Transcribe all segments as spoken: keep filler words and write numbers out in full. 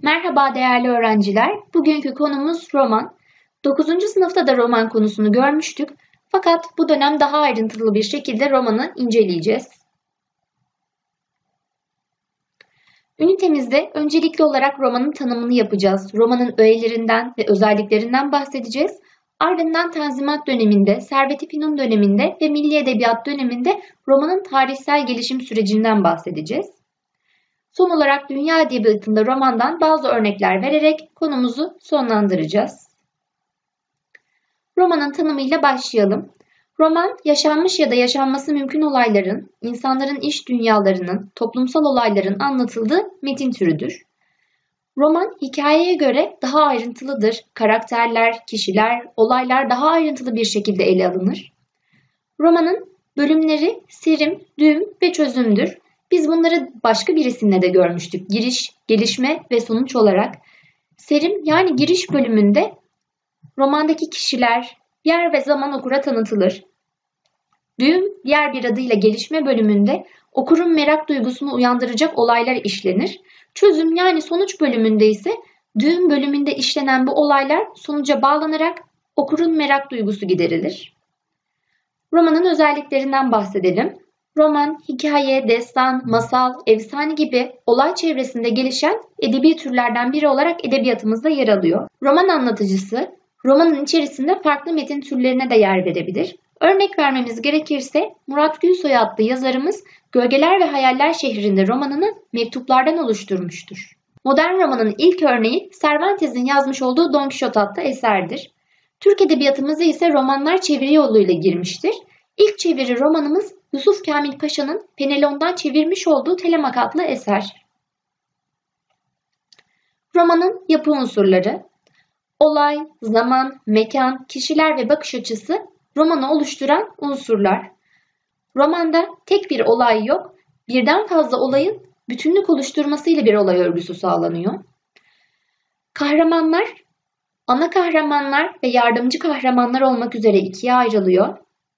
Merhaba değerli öğrenciler. Bugünkü konumuz roman. dokuzuncu sınıfta da roman konusunu görmüştük. Fakat bu dönem daha ayrıntılı bir şekilde romanı inceleyeceğiz. Ünitemizde öncelikli olarak romanın tanımını yapacağız. Romanın öğelerinden ve özelliklerinden bahsedeceğiz. Ardından Tanzimat döneminde, Servet-i Fünun döneminde ve Milli Edebiyat döneminde romanın tarihsel gelişim sürecinden bahsedeceğiz. Son olarak dünya edebiyatında romandan bazı örnekler vererek konumuzu sonlandıracağız. Romanın tanımıyla başlayalım. Roman, yaşanmış ya da yaşanması mümkün olayların, insanların iç dünyalarının, toplumsal olayların anlatıldığı metin türüdür. Roman, hikayeye göre daha ayrıntılıdır. Karakterler, kişiler, olaylar daha ayrıntılı bir şekilde ele alınır. Romanın bölümleri serim, düğüm ve çözümdür. Biz bunları başka bir isimle de görmüştük. Giriş, gelişme ve sonuç olarak. Serim yani giriş bölümünde romandaki kişiler, yer ve zaman okura tanıtılır. Düğüm diğer bir adıyla gelişme bölümünde okurun merak duygusunu uyandıracak olaylar işlenir. Çözüm yani sonuç bölümünde ise düğüm bölümünde işlenen bu olaylar sonuca bağlanarak okurun merak duygusu giderilir. Romanın özelliklerinden bahsedelim. Roman, hikaye, destan, masal, efsane gibi olay çevresinde gelişen edebi türlerden biri olarak edebiyatımızda yer alıyor. Roman anlatıcısı, romanın içerisinde farklı metin türlerine de yer verebilir. Örnek vermemiz gerekirse Murat Gülsoy adlı yazarımız Gölgeler ve Hayaller Şehri'nde romanını mektuplardan oluşturmuştur. Modern romanın ilk örneği Cervantes'in yazmış olduğu Don Quixote adlı eserdir. Türk edebiyatımıza ise romanlar çeviri yoluyla girmiştir. İlk çeviri romanımız Yusuf Kamil Paşa'nın Fenelon'dan çevirmiş olduğu Telemak adlı eser. Romanın yapı unsurları, olay, zaman, mekan, kişiler ve bakış açısı romanı oluşturan unsurlar. Romanda tek bir olay yok, birden fazla olayın bütünlük oluşturmasıyla bir olay örgüsü sağlanıyor. Kahramanlar, ana kahramanlar ve yardımcı kahramanlar olmak üzere ikiye ayrılıyor.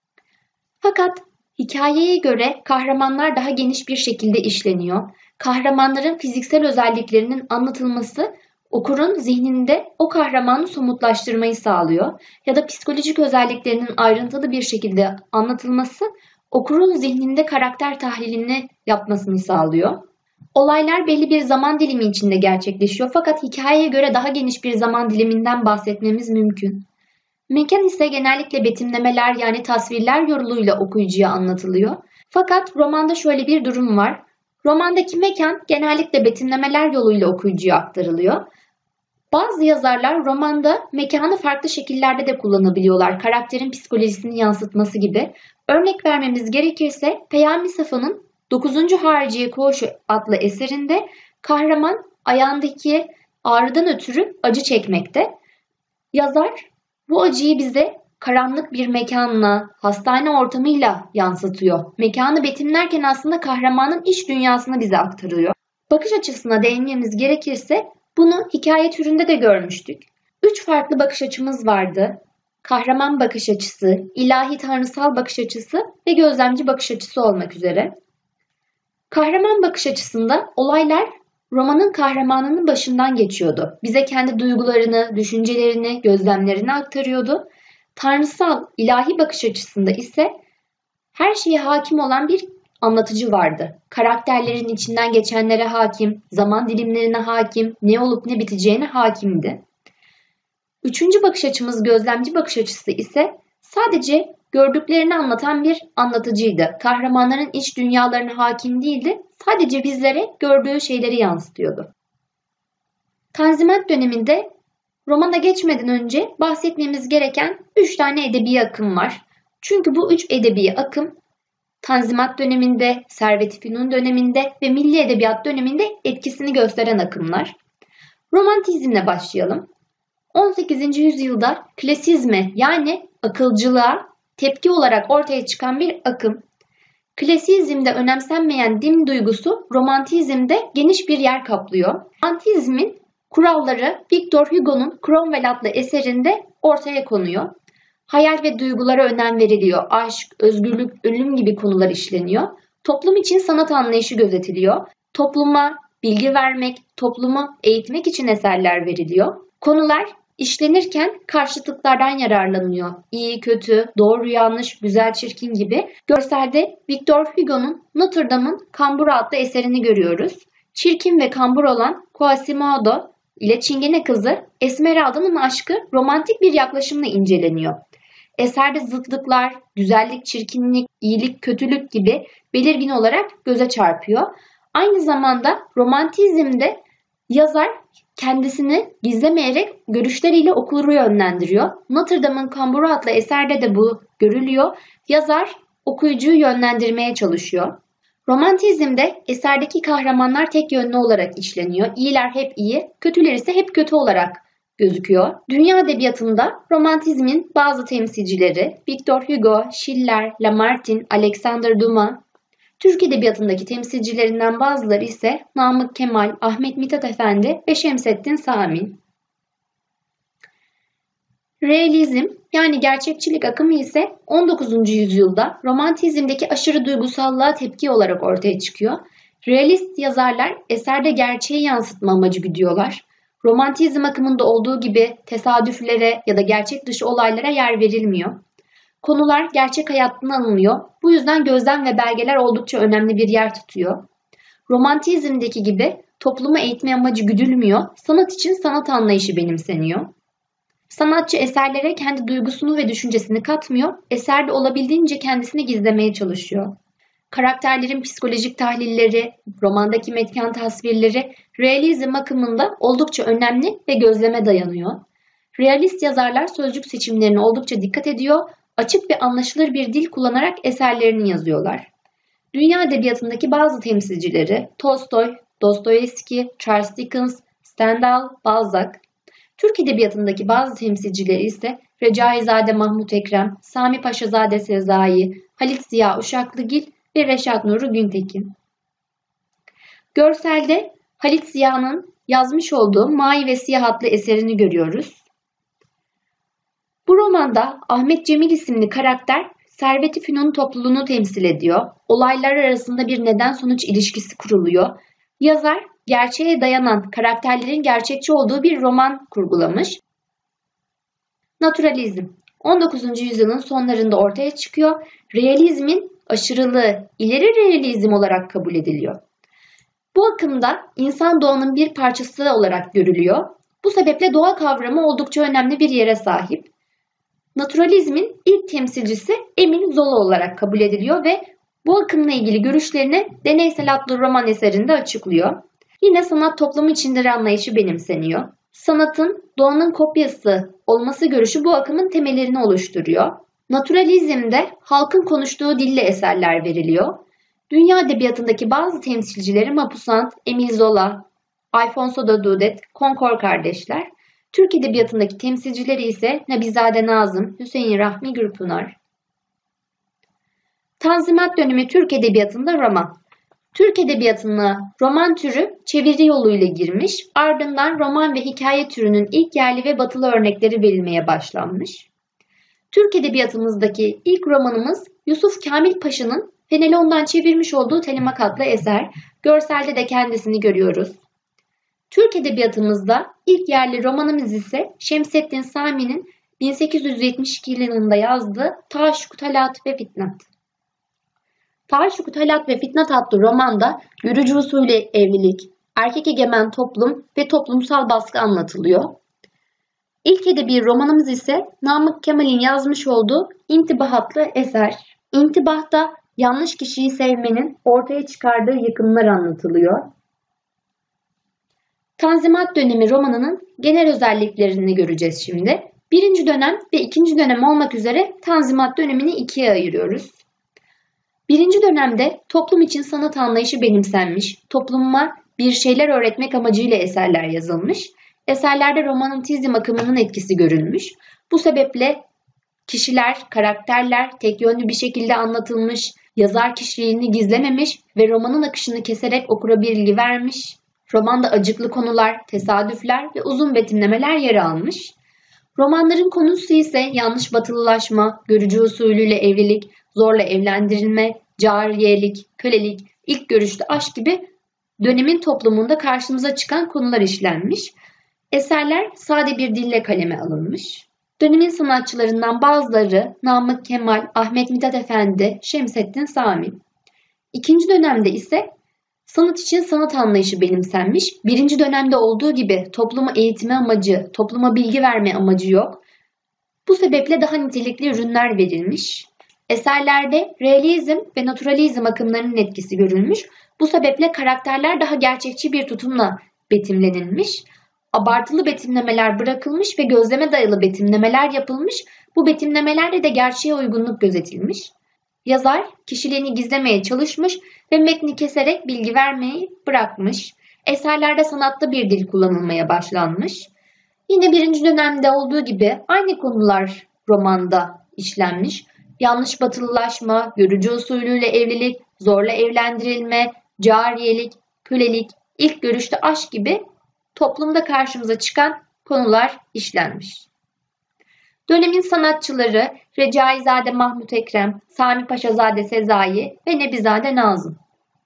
Fakat hikayeye göre kahramanlar daha geniş bir şekilde işleniyor. Kahramanların fiziksel özelliklerinin anlatılması okurun zihninde o kahramanı somutlaştırmayı sağlıyor. Ya da psikolojik özelliklerinin ayrıntılı bir şekilde anlatılması okurun zihninde karakter tahlilini yapmasını sağlıyor. Olaylar belli bir zaman dilimi içinde gerçekleşiyor fakat hikayeye göre daha geniş bir zaman diliminden bahsetmemiz mümkün. Mekan ise genellikle betimlemeler yani tasvirler yoluyla okuyucuya anlatılıyor. Fakat romanda şöyle bir durum var. Romandaki mekan genellikle betimlemeler yoluyla okuyucuya aktarılıyor. Bazı yazarlar romanda mekanı farklı şekillerde de kullanabiliyorlar. Karakterin psikolojisini yansıtması gibi. Örnek vermemiz gerekirse Peyami Safa'nın dokuzuncu Hariciye Koğuşu adlı eserinde kahraman ayağındaki ağrıdan ötürü acı çekmekte. Yazar bu acıyı bize karanlık bir mekanla, hastane ortamıyla yansıtıyor. Mekanı betimlerken aslında kahramanın iç dünyasını bize aktarıyor. Bakış açısına değinmemiz gerekirse bunu hikaye türünde de görmüştük. Üç farklı bakış açımız vardı. Kahraman bakış açısı, ilahi tanrısal bakış açısı ve gözlemci bakış açısı olmak üzere. Kahraman bakış açısında olaylar romanın kahramanının başından geçiyordu. Bize kendi duygularını, düşüncelerini, gözlemlerini aktarıyordu. Tanrısal, ilahi bakış açısında ise her şeye hakim olan bir anlatıcı vardı. Karakterlerin içinden geçenlere hakim, zaman dilimlerine hakim, ne olup ne biteceğine hakimdi. Üçüncü bakış açımız gözlemci bakış açısı ise sadece gördüklerini anlatan bir anlatıcıydı. Kahramanların iç dünyalarına hakim değildi, sadece bizlere gördüğü şeyleri yansıtıyordu. Tanzimat döneminde romana geçmeden önce bahsetmemiz gereken üç tane edebi akım var. Çünkü bu üç edebi akım Tanzimat döneminde, Servet-i Fünun döneminde ve Milli Edebiyat döneminde etkisini gösteren akımlar. Romantizmle başlayalım. on sekizinci yüzyılda klasizme yani akılcılığa tepki olarak ortaya çıkan bir akım. Klasizmde önemsenmeyen din duygusu romantizmde geniş bir yer kaplıyor. Romantizmin kuralları Victor Hugo'nun Cromwell adlı eserinde ortaya konuyor. Hayal ve duygulara önem veriliyor. Aşk, özgürlük, ölüm gibi konular işleniyor. Toplum için sanat anlayışı gözetiliyor. Topluma, bilgi vermek, toplumu eğitmek için eserler veriliyor. Konular işlenirken karşıtlıklardan yararlanıyor. İyi, kötü, doğru, yanlış, güzel, çirkin gibi. Görselde Victor Hugo'nun Notre Dame'ın Kamburu adlı eserini görüyoruz. Çirkin ve kambur olan Quasimodo ile Çingene kızı Esmeralda'nın aşkı romantik bir yaklaşımla inceleniyor. Eserde zıtlıklar, güzellik, çirkinlik, iyilik, kötülük gibi belirgin olarak göze çarpıyor. Aynı zamanda romantizmde yazar kendisini gizlemeyerek görüşleriyle okuru yönlendiriyor. Notre Dame'ın Kamburu adlı eserde de bu görülüyor. Yazar okuyucuyu yönlendirmeye çalışıyor. Romantizmde eserdeki kahramanlar tek yönlü olarak işleniyor. İyiler hep iyi, kötüler ise hep kötü olarak gözüküyor. Dünya edebiyatında romantizmin bazı temsilcileri Victor Hugo, Schiller, Lamartine, Alexander Dumas. Türk edebiyatındaki temsilcilerinden bazıları ise Namık Kemal, Ahmet Mithat Efendi ve Şemsettin Sami. Realizm yani gerçekçilik akımı ise on dokuzuncu yüzyılda romantizmdeki aşırı duygusallığa tepki olarak ortaya çıkıyor. Realist yazarlar eserde gerçeği yansıtma amacı güdüyorlar. Romantizm akımında olduğu gibi tesadüflere ya da gerçek dışı olaylara yer verilmiyor. Konular gerçek hayattan alınıyor. Bu yüzden gözlem ve belgeler oldukça önemli bir yer tutuyor. Romantizmdeki gibi toplumu eğitme amacı güdülmüyor. Sanat için sanat anlayışı benimseniyor. Sanatçı eserlere kendi duygusunu ve düşüncesini katmıyor, eserde olabildiğince kendisini gizlemeye çalışıyor. Karakterlerin psikolojik tahlilleri, romandaki mekan tasvirleri realizm akımında oldukça önemli ve gözleme dayanıyor. Realist yazarlar sözcük seçimlerine oldukça dikkat ediyor, açık ve anlaşılır bir dil kullanarak eserlerini yazıyorlar. Dünya edebiyatındaki bazı temsilcileri Tolstoy, Dostoyevski, Charles Dickens, Stendhal, Balzac. Türk edebiyatındaki bazı temsilcileri ise Recaizade Mahmut Ekrem, Sami Paşazade Sezai, Halit Ziya Uşaklıgil ve Reşat Nuri Güntekin. Görselde Halit Ziya'nın yazmış olduğu Mavi ve Siyah adlı eserini görüyoruz. Bu romanda Ahmet Cemil isimli karakter Servet-i Fünun topluluğunu temsil ediyor. Olaylar arasında bir neden-sonuç ilişkisi kuruluyor. Yazar gerçeğe dayanan karakterlerin gerçekçi olduğu bir roman kurgulamış. Naturalizm on dokuzuncu yüzyılın sonlarında ortaya çıkıyor. Realizmin aşırılığı ileri realizm olarak kabul ediliyor. Bu akımda insan doğanın bir parçası olarak görülüyor. Bu sebeple doğa kavramı oldukça önemli bir yere sahip. Naturalizmin ilk temsilcisi Emile Zola olarak kabul ediliyor ve bu akımla ilgili görüşlerini Deneysel adlı roman eserinde açıklıyor. Yine sanat toplumu içindir anlayışı benimseniyor. Sanatın doğanın kopyası olması görüşü bu akımın temellerini oluşturuyor. Naturalizmde halkın konuştuğu dille eserler veriliyor. Dünya edebiyatındaki bazı temsilcileri Maupassant, Emile Zola, Alfonso da Daudet, Concord kardeşler. Türk edebiyatındaki temsilcileri ise Nebizade Nazım, Hüseyin Rahmi Gürpınar. Tanzimat dönemi Türk edebiyatında roman. Türk edebiyatına roman türü çeviri yoluyla girmiş, ardından roman ve hikaye türünün ilk yerli ve batılı örnekleri verilmeye başlanmış. Türk edebiyatımızdaki ilk romanımız Yusuf Kamil Paşa'nın Fenelon'dan çevirmiş olduğu Telemak adlı eser. Görselde de kendisini görüyoruz. Türk edebiyatımızda ilk yerli romanımız ise Şemsettin Sami'nin bin sekiz yüz yetmiş iki yılında yazdığı Taşşuk Talat ve Fitnat. Taşşuk Talat ve Fitnat adlı romanda görücü usulü evlilik, erkek egemen toplum ve toplumsal baskı anlatılıyor. İlk edebi romanımız ise Namık Kemal'in yazmış olduğu İntibah adlı eser. İntibah'ta yanlış kişiyi sevmenin ortaya çıkardığı yıkımlar anlatılıyor. Tanzimat dönemi romanının genel özelliklerini göreceğiz şimdi. Birinci dönem ve ikinci dönem olmak üzere Tanzimat dönemini ikiye ayırıyoruz. Birinci dönemde toplum için sanat anlayışı benimsenmiş, topluma bir şeyler öğretmek amacıyla eserler yazılmış. Eserlerde romantizm akımının etkisi görülmüş. Bu sebeple kişiler, karakterler tek yönlü bir şekilde anlatılmış, yazar kişiliğini gizlememiş ve romanın akışını keserek okura bilgi vermiş. Romanda acıklı konular, tesadüfler ve uzun betimlemeler yer almış. Romanların konusu ise yanlış batılılaşma, görücü usulüyle evlilik, zorla evlendirilme, cariyelik, kölelik, ilk görüşte aşk gibi dönemin toplumunda karşımıza çıkan konular işlenmiş. Eserler sade bir dille kaleme alınmış. Dönemin sanatçılarından bazıları Namık Kemal, Ahmet Mithat Efendi, Şemsettin Sami. İkinci dönemde ise sanat için sanat anlayışı benimsenmiş. Birinci dönemde olduğu gibi topluma eğitme amacı, topluma bilgi verme amacı yok. Bu sebeple daha nitelikli ürünler verilmiş. Eserlerde realizm ve naturalizm akımlarının etkisi görülmüş. Bu sebeple karakterler daha gerçekçi bir tutumla betimlenilmiş. Abartılı betimlemeler bırakılmış ve gözleme dayalı betimlemeler yapılmış. Bu betimlemelerle de gerçeğe uygunluk gözetilmiş. Yazar kişiliğini gizlemeye çalışmış ve metni keserek bilgi vermeyi bırakmış. Eserlerde sanatlı bir dil kullanılmaya başlanmış. Yine birinci dönemde olduğu gibi aynı konular romanda işlenmiş. Yanlış batılılaşma, görücü usulüyle evlilik, zorla evlendirilme, cariyelik, kölelik, ilk görüşte aşk gibi toplumda karşımıza çıkan konular işlenmiş. Dönemin sanatçıları Recaizade Mahmut Ekrem, Sami Paşazade Sezai ve Nebizade Nazım.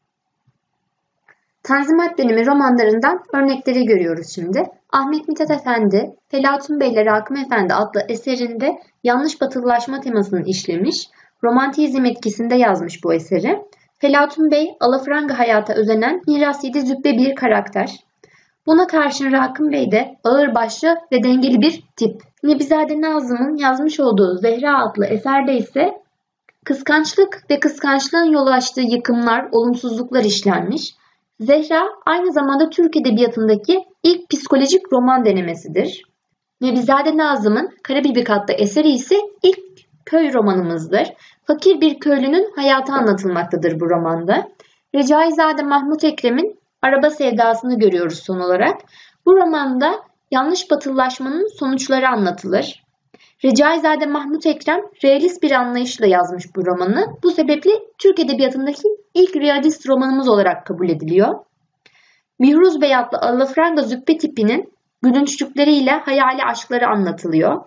Tanzimat dönemi romanlarından örnekleri görüyoruz şimdi. Ahmet Mithat Efendi, Felatun Bey ile Rakım Efendi adlı eserinde yanlış batılılaşma temasını işlemiş, romantizm etkisinde yazmış bu eseri. Felatun Bey, alafranga hayata özenen mirasiyeti züppe bir karakter. Buna karşın Rakım Bey de ağırbaşlı ve dengeli bir tip. Nebizade Nazım'ın yazmış olduğu Zehra adlı eserde ise kıskançlık ve kıskançlığın yol açtığı yıkımlar, olumsuzluklar işlenmiş. Zehra aynı zamanda Türk Edebiyatı'ndaki ilk psikolojik roman denemesidir. Nebizade Nazım'ın Karabibik adlı eseri ise ilk köy romanımızdır. Fakir bir köylünün hayatı anlatılmaktadır bu romanda. Recaizade Mahmut Ekrem'in Araba Sevdası'nı görüyoruz son olarak. Bu romanda yanlış batılılaşmanın sonuçları anlatılır. Recaizade Mahmut Ekrem realist bir anlayışla yazmış bu romanı. Bu sebeple Türk Edebiyatı'ndaki ilk realist romanımız olarak kabul ediliyor. Mihruz Bey adlı alafranga züppe tipinin gülünçlükleriyle hayali aşkları anlatılıyor.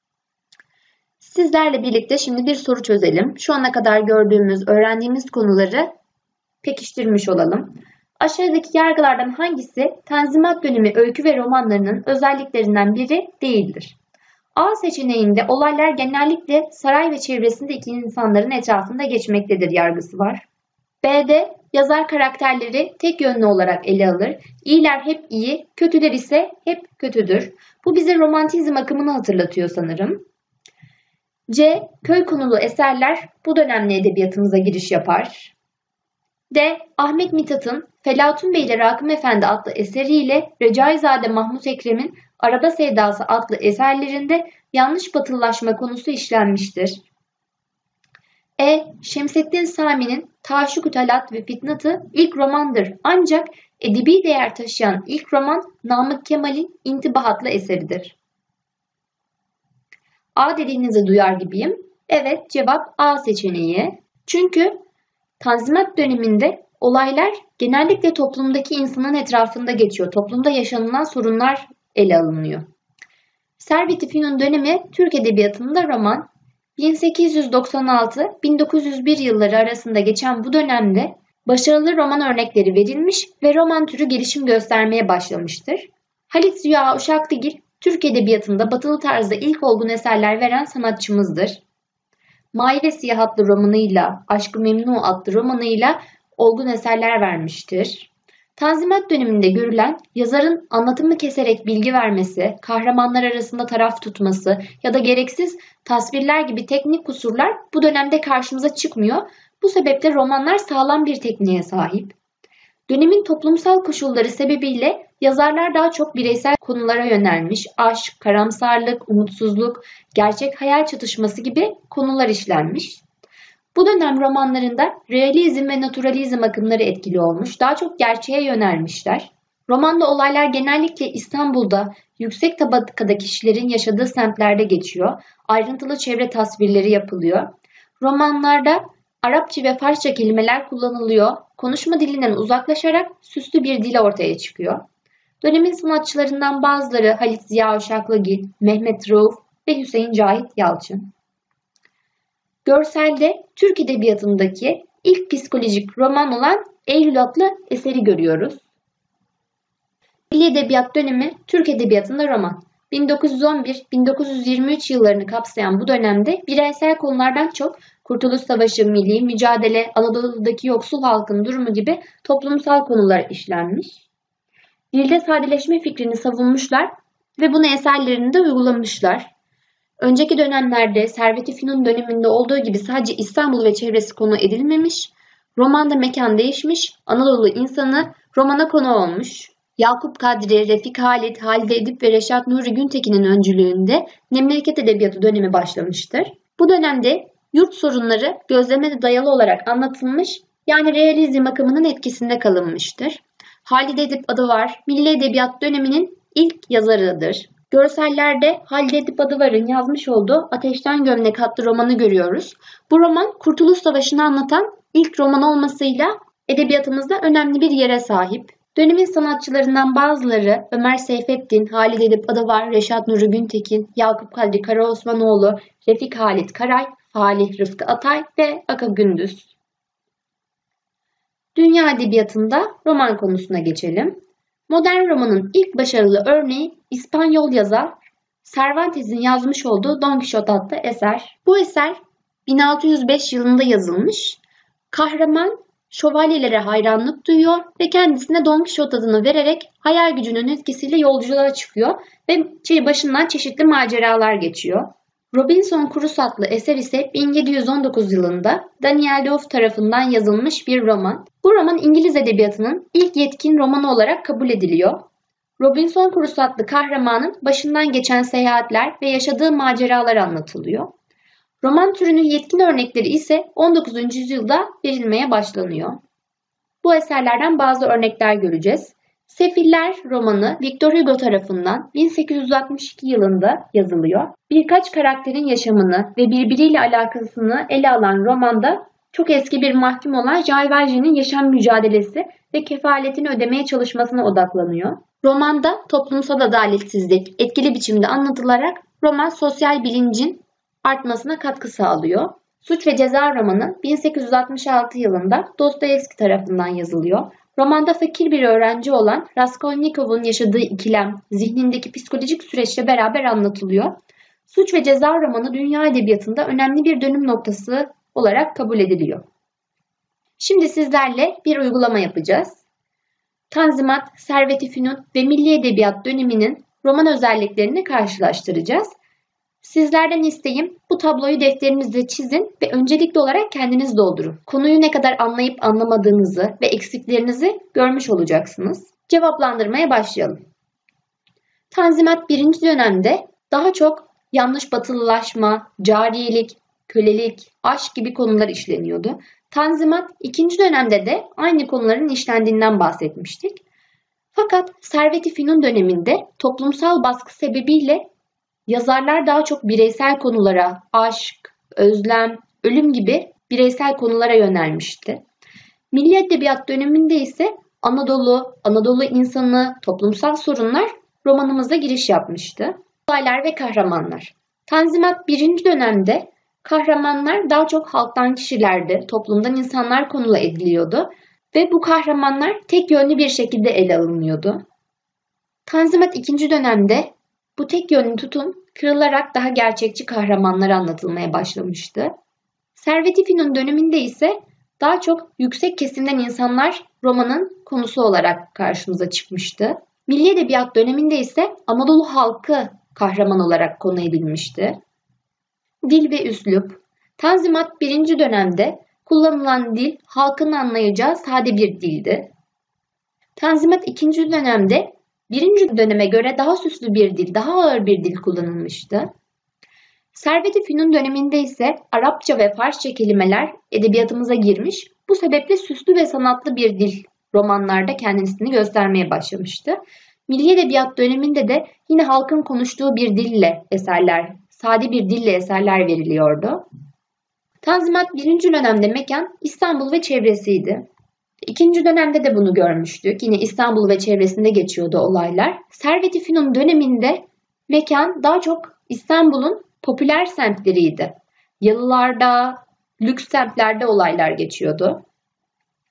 Sizlerle birlikte şimdi bir soru çözelim. Şu ana kadar gördüğümüz, öğrendiğimiz konuları pekiştirmiş olalım. Aşağıdaki yargılardan hangisi Tanzimat dönemi öykü ve romanlarının özelliklerinden biri değildir? A seçeneğinde olaylar genellikle saray ve çevresindeki insanların etrafında geçmektedir yargısı var. B'de yazar karakterleri tek yönlü olarak ele alır. İyiler hep iyi, kötüler ise hep kötüdür. Bu bize romantizm akımını hatırlatıyor sanırım. C. Köy konulu eserler bu dönemde edebiyatımıza giriş yapar. D. Ahmet Mithat'ın Felatun Bey ile Rakım Efendi adlı eseriyle Recaizade Mahmut Ekrem'in Araba Sevdası adlı eserlerinde yanlış batılılaşma konusu işlenmiştir. E. Şemsettin Sami'nin Taşuk-u Talat ve Fitnat'ı ilk romandır. Ancak edebi değer taşıyan ilk roman Namık Kemal'in İntibah adlı eseridir. A dediğinizi duyar gibiyim. Evet, cevap A seçeneği. Çünkü Tanzimat döneminde olaylar genellikle toplumdaki insanın etrafında geçiyor. Toplumda yaşanılan sorunlar ele alınıyor. Servet-i Fünun dönemi Türk Edebiyatı'nda roman. bin sekiz yüz doksan altı - bin dokuz yüz bir yılları arasında geçen bu dönemde başarılı roman örnekleri verilmiş ve roman türü gelişim göstermeye başlamıştır. Halit Ziya Uşaklıgil, Türk Edebiyatı'nda batılı tarzda ilk olgun eserler veren sanatçımızdır. Mavi ve Siyah adlı romanıyla, Aşk-ı Memnu adlı romanıyla olgun eserler vermiştir. Tanzimat döneminde görülen yazarın anlatımı keserek bilgi vermesi, kahramanlar arasında taraf tutması ya da gereksiz tasvirler gibi teknik kusurlar bu dönemde karşımıza çıkmıyor. Bu sebeple romanlar sağlam bir tekniğe sahip. Dönemin toplumsal koşulları sebebiyle yazarlar daha çok bireysel konulara yönelmiş, aşk, karamsarlık, umutsuzluk, gerçek hayal çatışması gibi konular işlenmiş. Bu dönem romanlarında realizm ve naturalizm akımları etkili olmuş, daha çok gerçeğe yönelmişler. Romanda olaylar genellikle İstanbul'da yüksek tabakada kişilerin yaşadığı semtlerde geçiyor, ayrıntılı çevre tasvirleri yapılıyor. Romanlarda Arapça ve Farsça kelimeler kullanılıyor, konuşma dilinden uzaklaşarak süslü bir dil ortaya çıkıyor. Dönemin sanatçılarından bazıları Halit Ziya Uşaklıgil, Mehmet Rauf ve Hüseyin Cahit Yalçın. Görselde Türk Edebiyatı'ndaki ilk psikolojik roman olan Eylül adlı eseri görüyoruz. Milli Edebiyat dönemi Türk Edebiyatı'nda roman. bin dokuz yüz on bir - bin dokuz yüz yirmi üç yıllarını kapsayan bu dönemde bireysel konulardan çok Kurtuluş Savaşı, milli mücadele, Anadolu'daki yoksul halkın durumu gibi toplumsal konular işlenmiş. Dilde sadeleşme fikrini savunmuşlar ve bunu eserlerinde uygulamışlar. Önceki dönemlerde Servet-i Fünun döneminde olduğu gibi sadece İstanbul ve çevresi konu edilmemiş, romanda mekan değişmiş, Anadolu insanı romana konu olmuş. Yakup Kadri, Refik Halit, Halide Edip ve Reşat Nuri Güntekin'in öncülüğünde Memleket Edebiyatı dönemi başlamıştır. Bu dönemde yurt sorunları gözleme dayalı olarak anlatılmış, yani realizm akımının etkisinde kalınmıştır. Halide Edip Adıvar, Milli Edebiyat döneminin ilk yazarıdır. Görsellerde Halide Edip Adıvar'ın yazmış olduğu Ateşten Gömlek adlı romanı görüyoruz. Bu roman Kurtuluş Savaşı'nı anlatan ilk roman olmasıyla edebiyatımızda önemli bir yere sahip. Dönemin sanatçılarından bazıları Ömer Seyfettin, Halide Edip Adıvar, Reşat Nuri Güntekin, Yakup Kadri Karaosmanoğlu, Refik Halit Karay, Falih Rıfkı Atay ve Aka Gündüz. Dünya edebiyatında roman konusuna geçelim. Modern romanın ilk başarılı örneği İspanyol yazar Cervantes'in yazmış olduğu Don Quixote adlı eser. Bu eser bin altı yüz beş yılında yazılmış. Kahraman şövalyelere hayranlık duyuyor ve kendisine Don Quixote adını vererek hayal gücünün etkisiyle yolculuğa çıkıyor ve başından çeşitli maceralar geçiyor. Robinson Crusoe adlı eser ise bin yedi yüz on dokuz yılında Daniel Defoe tarafından yazılmış bir roman. Bu roman İngiliz edebiyatının ilk yetkin romanı olarak kabul ediliyor. Robinson Crusoe adlı kahramanın başından geçen seyahatler ve yaşadığı maceralar anlatılıyor. Roman türünün yetkin örnekleri ise on dokuzuncu yüzyılda verilmeye başlanıyor. Bu eserlerden bazı örnekler göreceğiz. Sefiller romanı Victor Hugo tarafından bin sekiz yüz altmış iki yılında yazılıyor. Birkaç karakterin yaşamını ve birbiriyle alakasını ele alan romanda çok eski bir mahkum olan Jean Valjean'in yaşam mücadelesi ve kefaletini ödemeye çalışmasına odaklanıyor. Romanda toplumsal adaletsizlik etkili biçimde anlatılarak roman sosyal bilincin artmasına katkı sağlıyor. Suç ve Ceza romanı bin sekiz yüz altmış altı yılında Dostoyevski tarafından yazılıyor. Romanda fakir bir öğrenci olan Raskolnikov'un yaşadığı ikilem, zihnindeki psikolojik süreçle beraber anlatılıyor. Suç ve Ceza romanı dünya edebiyatında önemli bir dönüm noktası olarak kabul ediliyor. Şimdi sizlerle bir uygulama yapacağız. Tanzimat, Servet-i Fünun ve Milli Edebiyat döneminin roman özelliklerini karşılaştıracağız. Sizlerden isteğim bu tabloyu defterinizde çizin ve öncelikli olarak kendiniz doldurun. Konuyu ne kadar anlayıp anlamadığınızı ve eksiklerinizi görmüş olacaksınız. Cevaplandırmaya başlayalım. Tanzimat birinci dönemde daha çok yanlış batılılaşma, cariyelik, kölelik, aşk gibi konular işleniyordu. Tanzimat ikinci dönemde de aynı konuların işlendiğinden bahsetmiştik. Fakat Servet-i Fünun döneminde toplumsal baskı sebebiyle yazarlar daha çok bireysel konulara, aşk, özlem, ölüm gibi bireysel konulara yönelmişti. Milli Edebiyat döneminde ise Anadolu, Anadolu insanı, toplumsal sorunlar romanımıza giriş yapmıştı. Olaylar ve kahramanlar. Tanzimat birinci dönemde kahramanlar daha çok halktan kişilerdi, toplumdan insanlar konulu ediliyordu ve bu kahramanlar tek yönlü bir şekilde ele alınıyordu. Tanzimat ikinci dönemde bu tek yönlü tutum kırılarak daha gerçekçi kahramanlar anlatılmaya başlamıştı. Servet-i Fünun döneminde ise daha çok yüksek kesimden insanlar romanın konusu olarak karşımıza çıkmıştı. Milli Edebiyat döneminde ise Anadolu halkı kahraman olarak konu edilmişti. Dil ve üslup. Tanzimat birinci dönemde kullanılan dil halkın anlayacağı sade bir dildi. Tanzimat ikinci dönemde birinci döneme göre daha süslü bir dil, daha ağır bir dil kullanılmıştı. Servet-i Fünun döneminde ise Arapça ve Farsça kelimeler edebiyatımıza girmiş, bu sebeple süslü ve sanatlı bir dil romanlarda kendisini göstermeye başlamıştı. Milli Edebiyat döneminde de yine halkın konuştuğu bir dille eserler, sade bir dille eserler veriliyordu. Tanzimat birinci dönemde mekan İstanbul ve çevresiydi. İkinci dönemde de bunu görmüştük. Yine İstanbul ve çevresinde geçiyordu olaylar. Servet-i Fünun döneminde mekan daha çok İstanbul'un popüler semtleriydi. Yalılarda, lüks semtlerde olaylar geçiyordu.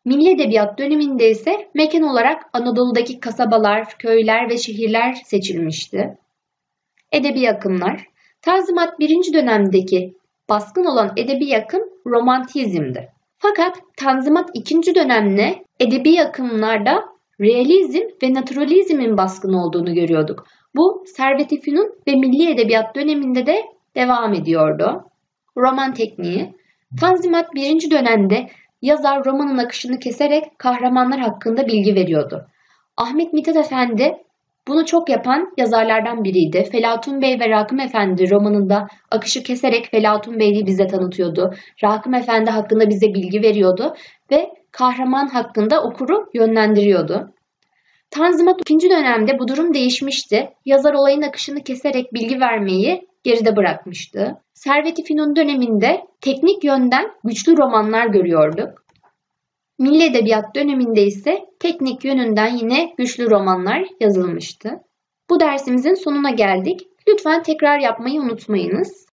Milli Edebiyat döneminde ise mekan olarak Anadolu'daki kasabalar, köyler ve şehirler seçilmişti. Edebi akımlar. Tanzimat birinci dönemdeki baskın olan edebi akım romantizmdi. Fakat Tanzimat ikinci dönemde edebi akımlarda realizm ve naturalizmin baskın olduğunu görüyorduk. Bu Servet-i Fünun ve Milli Edebiyat döneminde de devam ediyordu. Roman tekniği. Tanzimat birinci dönemde yazar romanın akışını keserek kahramanlar hakkında bilgi veriyordu. Ahmet Mithat Efendi bunu çok yapan yazarlardan biriydi. Felatun Bey ve Rakım Efendi romanında akışı keserek Felatun Bey'i bize tanıtıyordu. Rakım Efendi hakkında bize bilgi veriyordu ve kahraman hakkında okuru yönlendiriyordu. Tanzimat ikinci dönemde bu durum değişmişti. Yazar olayın akışını keserek bilgi vermeyi geride bırakmıştı. Servet-i Fünun döneminde teknik yönden güçlü romanlar görüyorduk. Milli Edebiyat döneminde ise teknik yönünden yine güçlü romanlar yazılmıştı. Bu dersimizin sonuna geldik. Lütfen tekrar yapmayı unutmayınız.